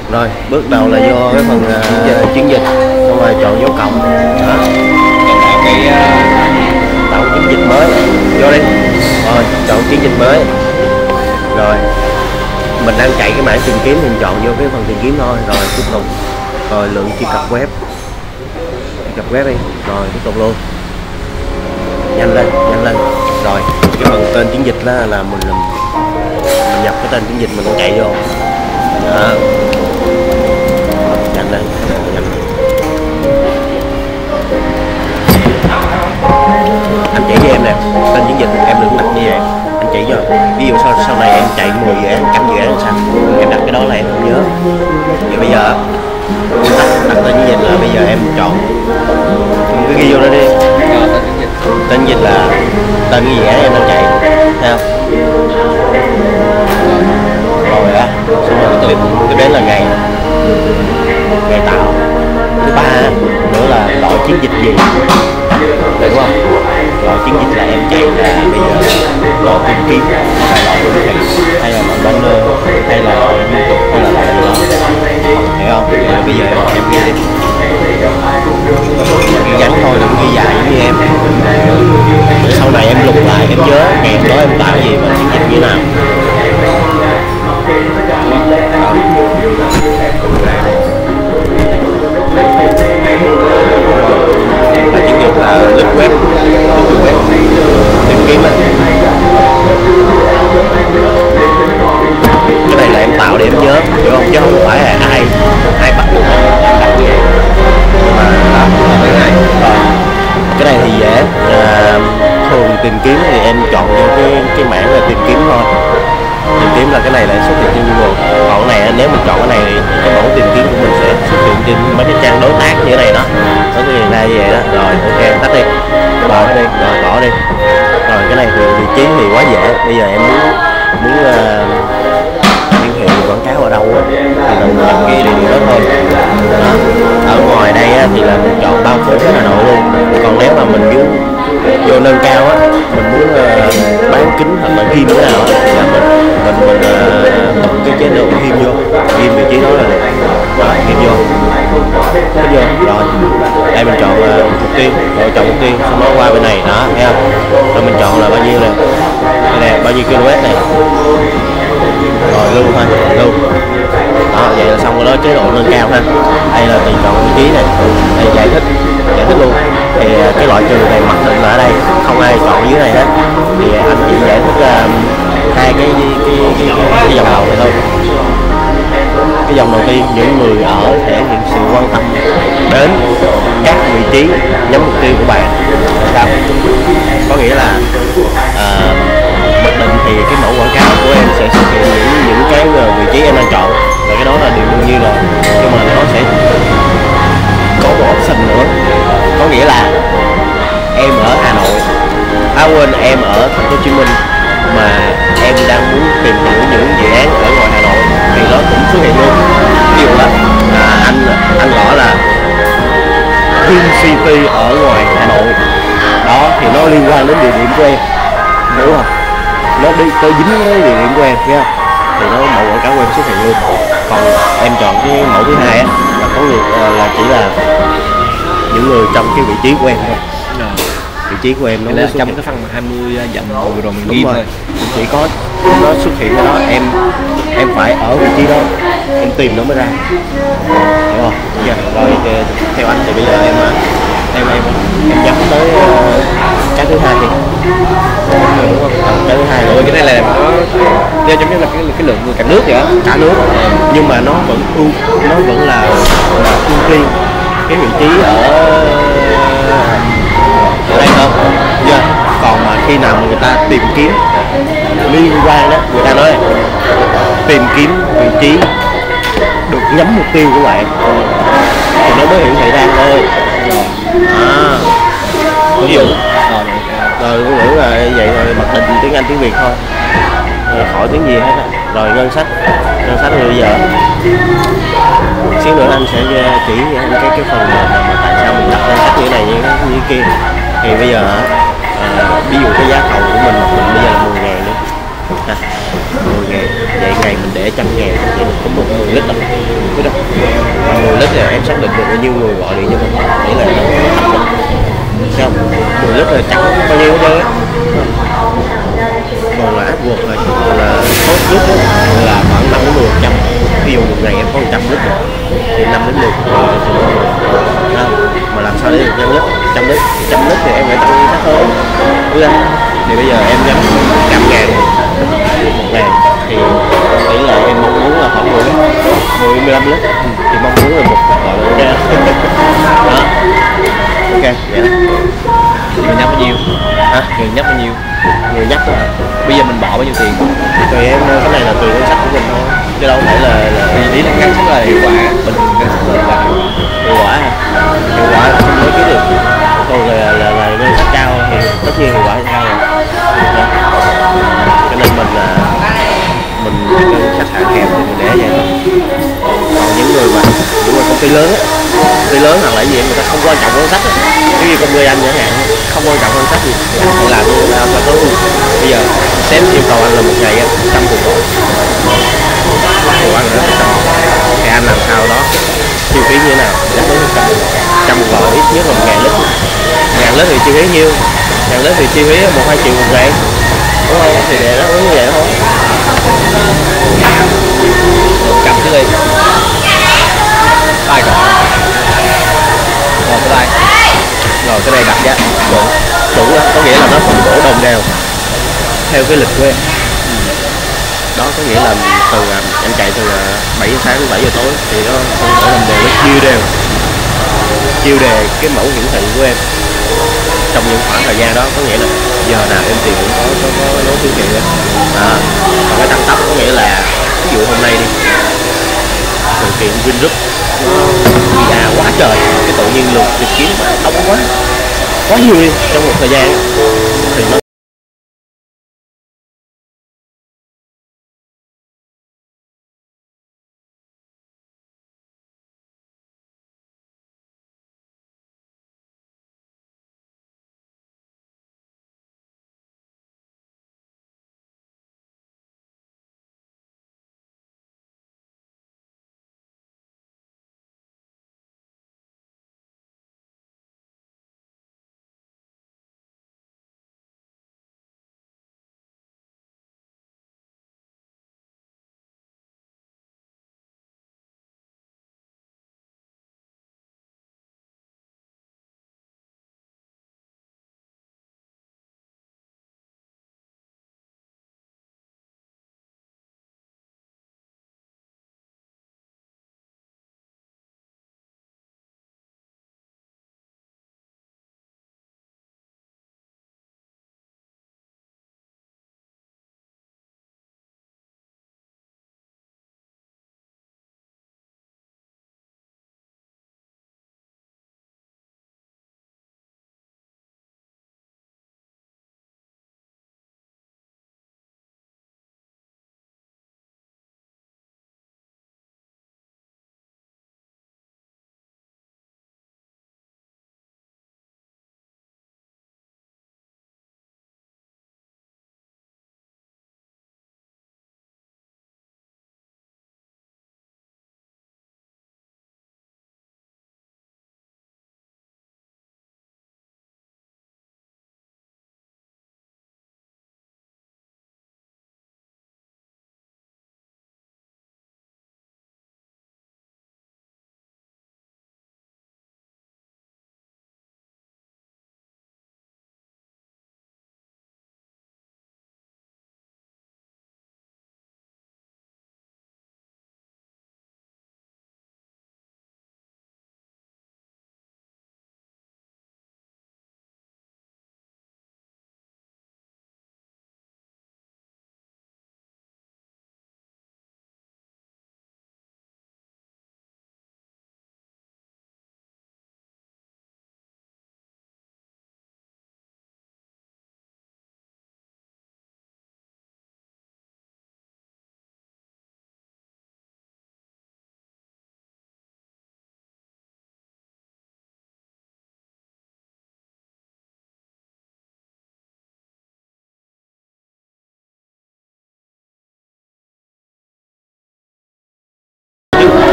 Rồi bước đầu là vô cái phần chiến dịch, xong rồi chọn dấu cộng đó. Cái tạo chiến dịch mới vô đi. Rồi chọn chiến dịch mới. Rồi mình đang chạy cái mảng tìm kiếm thì mình chọn vô cái phần tìm kiếm thôi. Rồi tiếp tục. Rồi lượng truy cập web, truy cập web đi. Rồi tiếp tục luôn, nhanh lên nhanh lên. Rồi cái phần tên chiến dịch là mình nhập cái tên chiến dịch mình chạy vô đó. Nhanh lên nhanh lên. Anh chỉ với em nè, tên chiến dịch em đừng đặt như vậy, anh chỉ cho. Ví dụ sau này em chạy 10 dự án, trăm dự án làm sao em đặt cái đó là em không nhớ. Vậy bây giờ đặt tên chiến dịch là bây giờ em chọn cái ghi vô đó đi. Tên dịch là tên cái dự án em đang chạy, thấy không? Rồi á, xong rồi tiếp đến là ngày tạo. Thứ ba nữa là loại chiến dịch gì, đúng không? Loại chiến dịch là em chạy là bây giờ loại tìm kiếm hay loại đô thị hay là loại banner hay là loại YouTube hay là loại gì đó, hiểu không? Rồi bây giờ em ghi đi, ghi ngắn thôi, đừng ghi dài với em. Để sau này em lục lại em nhớ ngày đó em tạo gì và chiến dịch như nào. Và chiến dịch là lướt web tìm kiếm. Cái này là em tạo để em nhớ, hiểu không? Chứ không phải là ai bắt buộc em đặt như vậy. Cái này thì dễ, thường tìm kiếm thì em chọn những cái mảng là tìm kiếm thôi. Tìm kiếm là cái này lại xuất hiện trên Google. Còn cái này nếu mình chọn cái này thì cái mẫu tìm kiếm của mình sẽ xuất hiện trên mấy cái trang đối tác như thế này đó. Nó xuất hiện ra như vậy đó. Rồi ok, tắt đi, bỏ đi, rồi bỏ đi. Rồi cái này thì vị trí thì quá dễ. Bây giờ em muốn hiển thị quảng cáo ở đâu á thì mình ghi địa điểm đó thôi đó. Ở ngoài đây á, thì là mình chọn bao phủ hết Hà Nội luôn. Còn nếu mà mình muốn vô nâng cao á, mình muốn bán kính hoặc là ghim thế nào á, thì là mình bật cái chế độ ghim vô, ghim vị trí đó là được. Rồi ghim vô, rồi đây mình chọn mục tiêu, rồi chọn mục tiêu, xong nó qua bên này đó, thấy không? Rồi mình chọn là bao nhiêu nè, đây nè, bao nhiêu km này, rồi lưu thôi, lưu đó. Vậy là xong rồi đó, chế độ nâng cao ha. Đây là tùy chọn vị trí này, đây giải thích luôn. Thì cái loại trừ này mặc định là ở đây không ai chọn dưới này hết, thì anh chỉ giải thích hai cái dòng đầu này thôi. Cái dòng đầu tiên, những người ở thể hiện sự quan tâm đến các vị trí nhắm mục tiêu của bạn. Sao? Có nghĩa là mặc định thì cái mẫu quảng cáo của em sẽ xuất hiện những cái vị trí em đang chọn, và cái đó là điều đương nhiên rồi. Nhưng mà nó sẽ có một option nữa, có nghĩa là em ở Hà Nội, quên, em ở Thành phố Hồ Chí Minh mà em đang muốn tìm hiểu những dự án ở ngoài Hà Nội thì nó cũng xuất hiện luôn. Ví dụ là anh gõ là Green City ở ngoài Hà Nội đó, thì nó liên quan đến địa điểm của em, đúng không? Nó đi tới dính với địa điểm của em, thấy không? Thì nó mẫu quảng cáo của em xuất hiện luôn. Còn em chọn cái mẫu thứ hai á, là có người là chỉ là những người trong cái vị trí của em thôi. Vị trí của em nó là trong cái phần 20 dặm rồi mình ghi thôi, chỉ có nó xuất hiện ở đó, em phải ở vị trí đó em tìm nó mới ra, hiểu không? Rồi theo anh thì bây giờ em nhắm tới cái thứ hai đi, đúng không? Cái thứ hai rồi, cái này là nó giống như là cái lượng người cả nước vậy đó, cả nước, nhưng mà nó vẫn là ưu tiên cái vị trí ở đây hơn. Yeah. Còn mà khi nào mà người ta tìm kiếm liên quan đó, người ta nói tìm kiếm vị trí được nhắm mục tiêu của bạn thì nó mới hiển thị ra thôi. Ví dụ rồi cũng nghĩ là vậy rồi, mặc định tiếng Anh tiếng Việt thôi, rồi khỏi tiếng gì hết á. Rồi ngân sách thì bây giờ xíu nữa anh sẽ chỉ anh cái phần mà tại sao mình đặt ngân sách như thế này như thế kia. Thì bây giờ ví dụ cái giá thầu của mình bây giờ là 10.000 nữa, 10.000, vậy ngày mình để 100.000 vậy mình cũng được 10 lít rồi. Cái 10 lít là em xác định được bao nhiêu người gọi điện cho mình, nghĩa là nó thấp lắm. Thấy không? 10 lít là chẳng bao nhiêu hết trơn á. Còn là AdWords là số lít đó, là khoảng 5 đến 10%. Ví dụ một ngày em có 100 lít thì 5 đến 10 đó. Mà làm sao để được 5 lít, 100 lít thì em phải tăng khác hơn, đúng không? Thì bây giờ em gắn 100.000 một ngày thì tỷ lệ em mong muốn là khoảng 15 lít, thì mong muốn là một gọi là ok. Đó, ok vậy đó. Người nhấp bao nhiêu? Hả? Người nhấp bao nhiêu? Người nhắc đó. Bây giờ mình bỏ bao nhiêu tiền? Tùy em, cái này là tùy ngân sách của mình thôi, chứ đâu phải là Ý là ngân sách là hiệu quả, bình thường ngân sách là hiệu quả hả? Hiệu quả là không nói chứ được, còn là ngân sách cao thì tất nhiên hiệu quả sẽ cao rồi. Cho nên mình ngân sách hạn hẹp thì mình để vậy thôi. Còn những người công ty lớn á, công ty lớn hoặc là gì người ta không quan trọng ngân sách á, giống như công ty anh chẳng hạn, không quan trọng ngân sách gì thì anh phải làm như là cho tốt luôn. Bây giờ sếp yêu cầu anh là một ngày 100 cuộc gọi thì anh phải 100, thì anh làm sao đó chi phí như thế nào đáp ứng 100 cuộc gọi, ít nhất là 1.000 lít. 1.000 lít thì chi phí nhiêu? 1.000 lít thì chi phí 1-2 triệu một ngày, đúng không? Thì để đáp ứng như vậy thôi. cầm cái đi. Ai gọi? Ngồi cái đây. Rồi cái này đặt giá chuẩn đó, có nghĩa là nó phân bổ đồng đều theo cái lịch của em. Đó có nghĩa là từ em chạy từ 7 giờ sáng đến 7 giờ tối thì nó phân bổ đồng đều, nó chiêu đề cái mẫu hiển thị của em trong những khoảng thời gian đó, có nghĩa là giờ nào em tìm cũng có lối hiển thị á. Còn cái tăng tốc có nghĩa là ví dụ hôm nay đi sự kiện Vingroup nó quá trời, cái tự nhiên lượt tìm kiếm đông quá nhiều đi trong một thời gian